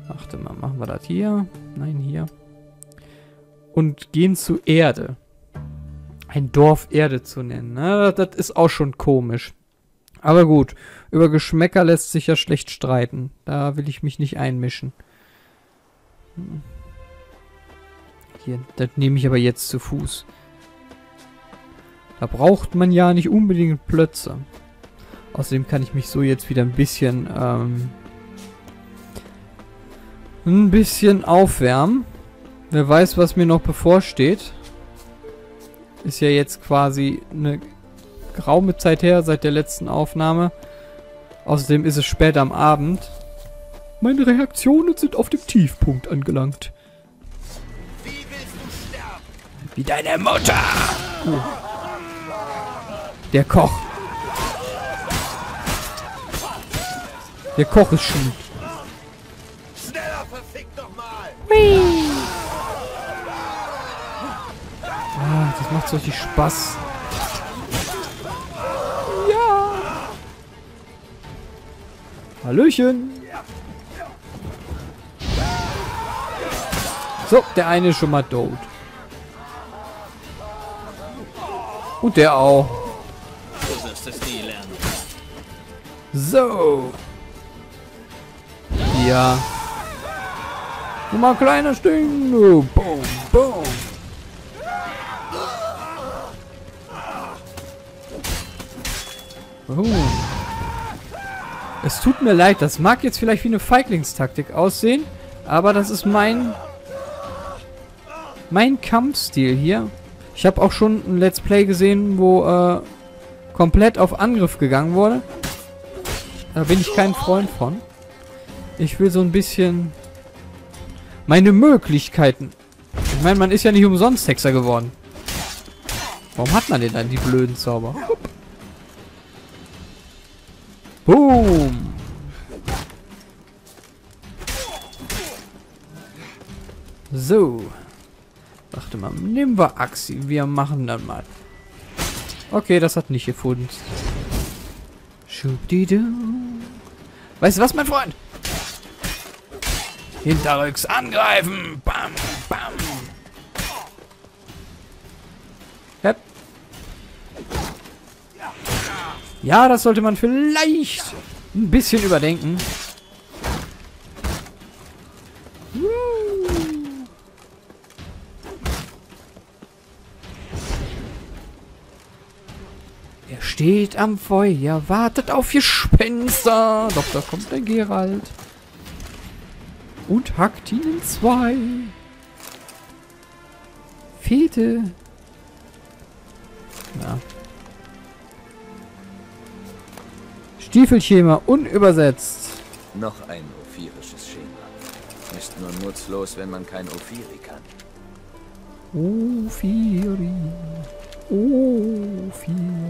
Warte mal, machen wir das hier? Nein, hier. Und gehen zu Erde. Ein Dorf Erde zu nennen. Na, das ist auch schon komisch. Aber gut, über Geschmäcker lässt sich ja schlecht streiten. Da will ich mich nicht einmischen. Hier, das nehme ich aber jetzt zu Fuß. Da braucht man ja nicht unbedingt Plötze. Außerdem kann ich mich so jetzt wieder ein bisschen aufwärmen. Wer weiß, was mir noch bevorsteht. Ist ja jetzt quasi eine geraume Zeit her, seit der letzten Aufnahme. Außerdem ist es spät am Abend. Meine Reaktionen sind auf dem Tiefpunkt angelangt. Wie willst du sterben? Wie deine Mutter! Der Koch. Der Koch ist schlimm. Schneller, verfickt nochmal! Ah, das macht so richtig Spaß. Ja! Hallöchen! So, der eine ist schon mal tot. Und der auch. Du wirst es nie lernen. So. Ja. Nur mal ein kleiner Sting. Boom, boom. Es tut mir leid, das mag jetzt vielleicht wie eine Feiglingstaktik aussehen, aber das ist mein Kampfstil hier. Ich habe auch schon ein Let's Play gesehen, wo komplett auf Angriff gegangen wurde. Da bin ich kein Freund von. Ich will so ein bisschen meine Möglichkeiten. Ich meine, man ist ja nicht umsonst Hexer geworden. Warum hat man denn dann die blöden Zauber? Boom! So. Warte mal, nehmen wir Axi. Wir machen dann mal. Okay, das hat nicht gefunden. Schubdidu. Weißt du was, mein Freund? Hinterrücks angreifen! Bam, bam! Hep. Ja, das sollte man vielleicht ein bisschen überdenken. Er steht am Feuer, wartet auf Gespenster. Doch, da kommt der Geralt. Und hackt ihn in zwei. Fete. Ja. Stiefelschema unübersetzt. Noch ein ophirisches Schema. Ist nur nutzlos, wenn man kein Ophiri kann. Ophiri. Ophiri.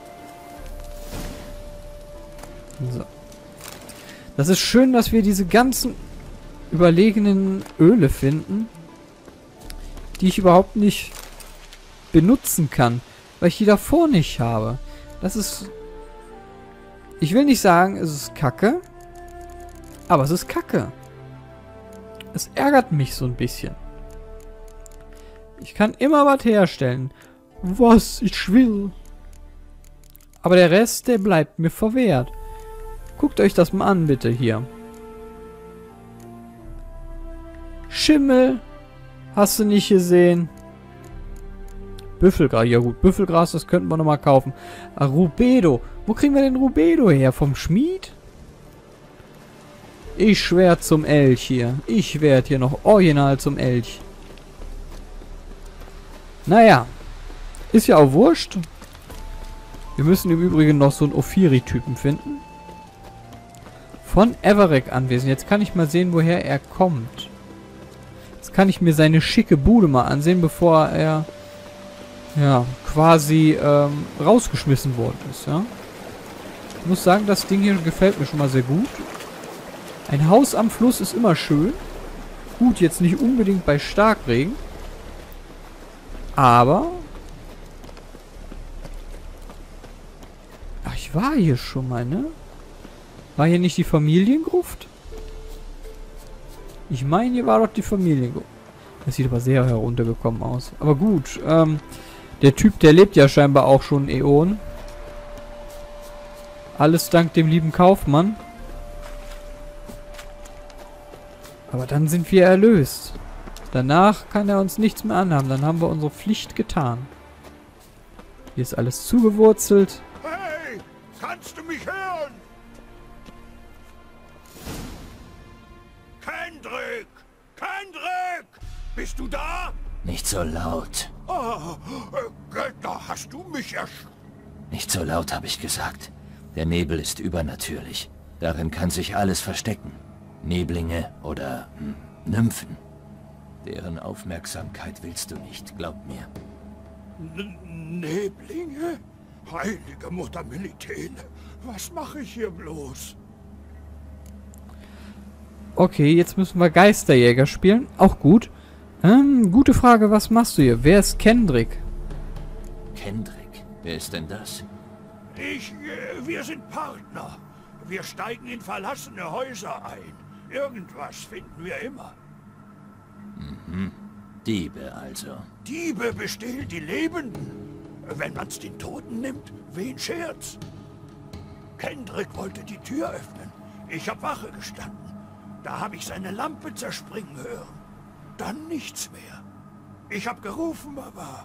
So. Das ist schön, dass wir diese ganzen überlegenen Öle finden, die ich überhaupt nicht benutzen kann, weil ich die davor nicht habe. Das ist... Ich will nicht sagen, es ist Kacke, aber es ist Kacke. Es ärgert mich so ein bisschen. Ich kann immer was herstellen, was ich will. Aber der Rest, der bleibt mir verwehrt. Guckt euch das mal an, bitte, hier. Schimmel. Hast du nicht gesehen? Büffelgras. Ja gut, Büffelgras, das könnten wir nochmal kaufen. Ah, Rubedo. Wo kriegen wir denn Rubedo her? Vom Schmied? Ich schwör zum Elch hier. Ich werde hier noch original zum Elch. Naja. Ist ja auch wurscht. Wir müssen im Übrigen noch so einen Ophiri-Typen finden. Von Everek anwesend. Jetzt kann ich mal sehen, woher er kommt. Jetzt kann ich mir seine schicke Bude mal ansehen, bevor er ja quasi rausgeschmissen worden ist, ja. Ich muss sagen, das Ding hier gefällt mir schon mal sehr gut. Ein Haus am Fluss ist immer schön. Gut, jetzt nicht unbedingt bei Starkregen. Aber... Ach, ich war hier schon mal, ne? War hier nicht die Familiengruft? Ich meine, hier war doch die Familie. Das sieht aber sehr heruntergekommen aus. Aber gut, der Typ, der lebt ja scheinbar auch schon Äonen. Alles dank dem lieben Kaufmann. Aber dann sind wir erlöst. Danach kann er uns nichts mehr anhaben. Dann haben wir unsere Pflicht getan. Hier ist alles zugewurzelt. Hey, kannst du mich hören? Kendrick! Kendrick! Bist du da? Nicht so laut. Oh, Götter, hast du mich Nicht so laut, habe ich gesagt. Der Nebel ist übernatürlich. Darin kann sich alles verstecken. Neblinge oder Nymphen. Deren Aufmerksamkeit willst du nicht, glaub mir. Neblinge? Heilige Mutter Militene, was mache ich hier bloß? Okay, jetzt müssen wir Geisterjäger spielen. Auch gut. Gute Frage, was machst du hier? Wer ist Kendrick? Kendrick? Wer ist denn das? Wir sind Partner. Wir steigen in verlassene Häuser ein. Irgendwas finden wir immer. Mhm. Diebe also. Diebe bestehlen die Lebenden. Wenn man's den Toten nimmt, wen schert's? Kendrick wollte die Tür öffnen. Ich hab Wache gestanden. Da habe ich seine Lampe zerspringen hören. Dann nichts mehr. Ich hab gerufen, aber...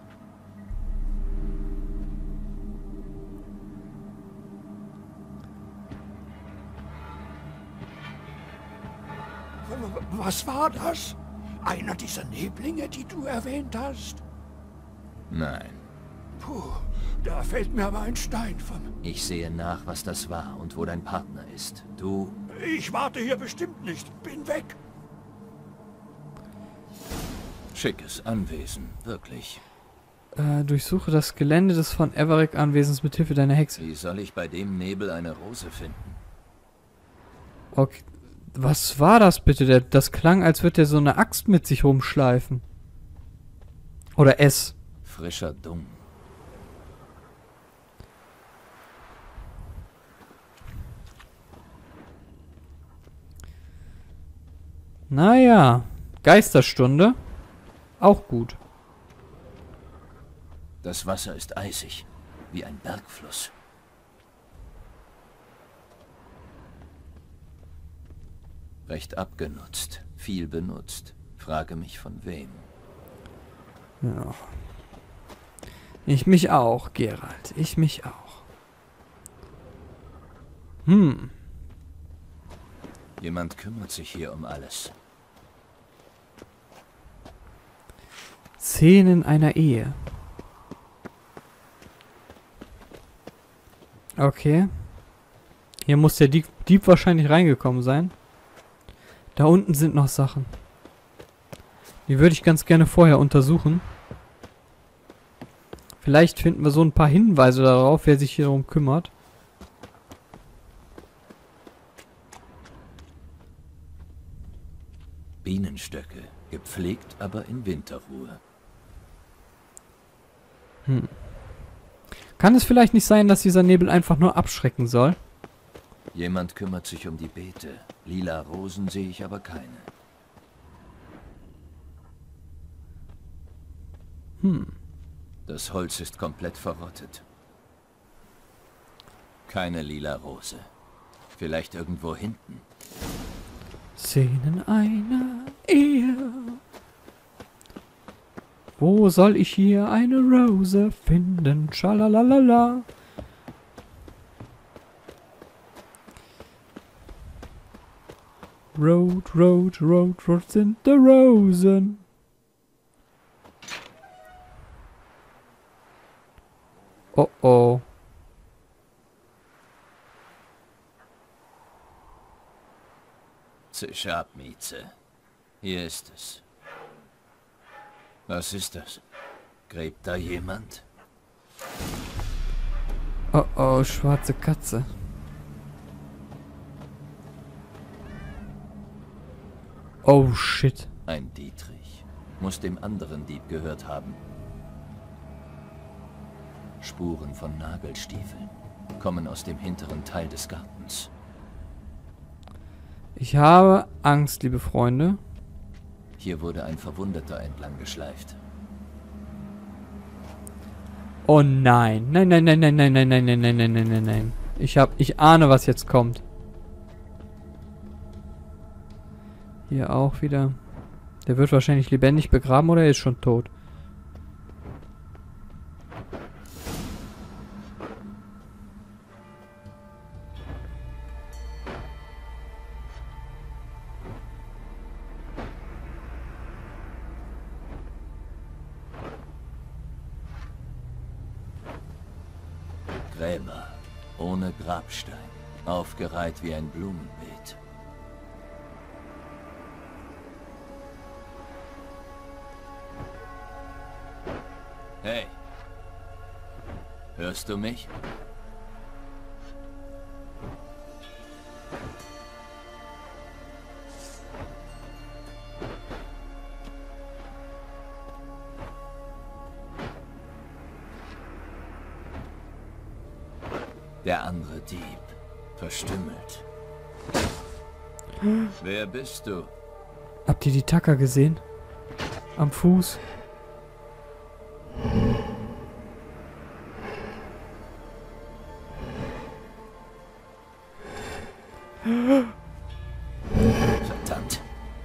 Was war das? Einer dieser Neblinge, die du erwähnt hast? Nein. Puh, da fällt mir aber ein Stein vom... Ich sehe nach, was das war und wo dein Partner ist. Du... Ich warte hier bestimmt nicht. Bin weg. Schickes Anwesen, wirklich. Durchsuche das Gelände des von Everick-Anwesens mit Hilfe deiner Hexe. Wie soll ich bei dem Nebel eine Rose finden? Okay. Was war das bitte? Das klang, als würde er so eine Axt mit sich rumschleifen. Oder es. Frischer Dung. Naja. Geisterstunde. Auch gut. Das Wasser ist eisig, wie ein Bergfluss. Recht abgenutzt, viel benutzt. Frage mich von wem. Ja. Ich mich auch, Geralt. Ich mich auch. Jemand kümmert sich hier um alles. Szenen einer Ehe. Okay. Hier muss der Dieb wahrscheinlich reingekommen sein. Da unten sind noch Sachen. Die würde ich ganz gerne vorher untersuchen. Vielleicht finden wir so ein paar Hinweise darauf, wer sich hier darum kümmert. Bienenstöcke, gepflegt, aber in Winterruhe. Kann es vielleicht nicht sein, dass dieser Nebel einfach nur abschrecken soll? Jemand kümmert sich um die Beete. Lila Rosen sehe ich aber keine. Das Holz ist komplett verrottet. Keine lila Rose. Vielleicht irgendwo hinten. Szenen einer Ehe. Wo soll ich hier eine Rose finden? Schalalalala. Road, road, road, road sind the Rosen. Oh oh. Zisch ab, Mieze. Hier ist es. Was ist das? Gräbt da jemand? Oh oh, schwarze Katze. Oh shit. Ein Dietrich. Muss dem anderen Dieb gehört haben. Spuren von Nagelstiefeln kommen aus dem hinteren Teil des Gartens. Ich habe Angst, liebe Freunde. Hier wurde ein Verwundeter entlang geschleift. Oh nein. Nein, nein, nein, nein, nein, nein, nein, nein, nein, nein, nein, nein, nein. Ich ahne, was jetzt kommt. Hier auch wieder. Der wird wahrscheinlich lebendig begraben oder er ist schon tot. Gräber, ohne Grabstein, aufgereiht wie ein Blumenbeet. Hey, hörst du mich? Der andere Dieb, verstümmelt. Wer bist du? Habt ihr die Tacker gesehen? Am Fuß. Verdammt.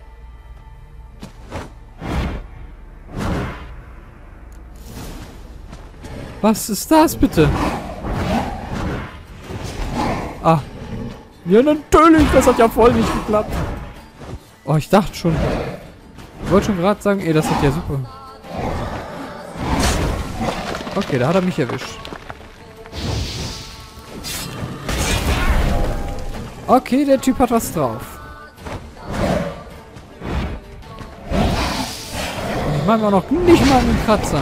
Was ist das bitte? Ah. Ja, natürlich. Das hat ja voll nicht geklappt. Oh, ich dachte schon. Ich wollte schon gerade sagen, ey, das hat ja super. Okay, da hat er mich erwischt. Okay, der Typ hat was drauf. Und ich mache auch noch nicht mal einen Kratzer.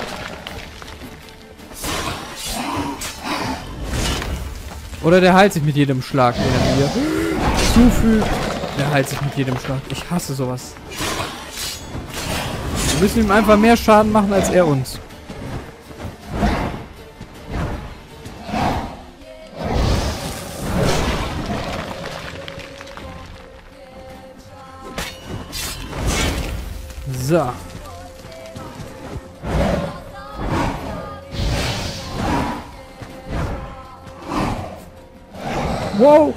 Oder der heilt sich mit jedem Schlag, den er mir zufügt. Der heilt sich mit jedem Schlag. Ich hasse sowas. Wir müssen ihm einfach mehr Schaden machen als er uns. So. Wow.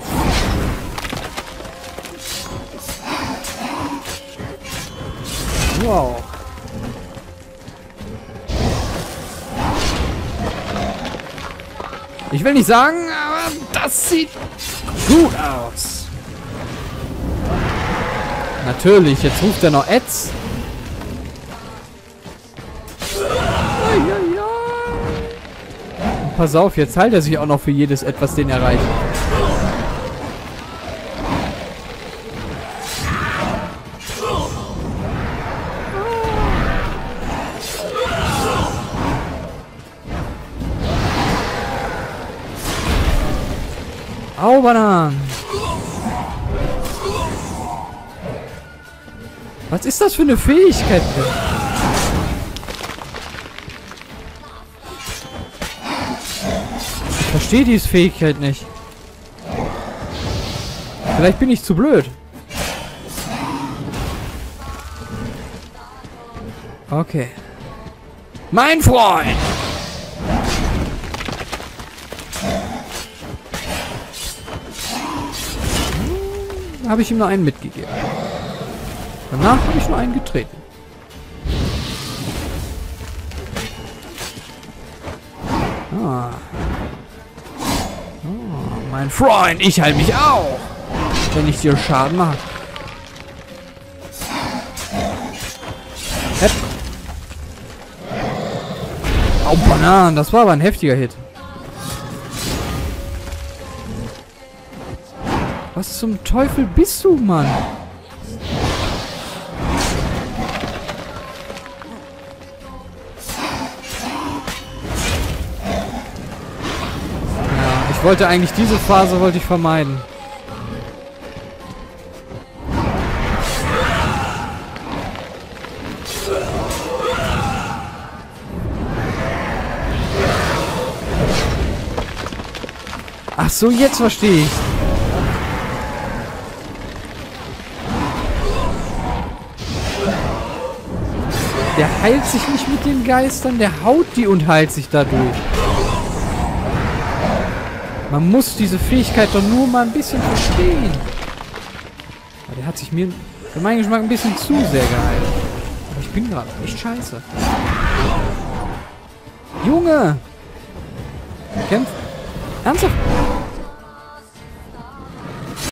Wow. Ich will nicht sagen, aber das sieht gut aus. Natürlich, jetzt ruft er noch Ads. Und pass auf, jetzt heilt er sich auch noch für jedes etwas, den er erreicht. Au, Bananen! Was ist das für eine Fähigkeit denn? Ich verstehe diese Fähigkeit nicht. Vielleicht bin ich zu blöd. Okay. Mein Freund! Habe ich ihm noch einen mitgegeben. Danach habe ich nur einen getreten. Ah. Oh, mein Freund, ich halte mich auch, wenn ich dir Schaden mache. Hepp. Au, Bananen, das war aber ein heftiger Hit. Was zum Teufel bist du, Mann? Ja, ich wollte eigentlich diese Phase vermeiden. Ach so, jetzt verstehe ich. Der heilt sich nicht mit den Geistern, der haut die und heilt sich dadurch. Man muss diese Fähigkeit doch nur mal ein bisschen verstehen. Aber der hat sich mir für meinen Geschmack ein bisschen zu sehr geheilt. Aber ich bin gerade echt scheiße. Junge! Kämpf! Ernsthaft?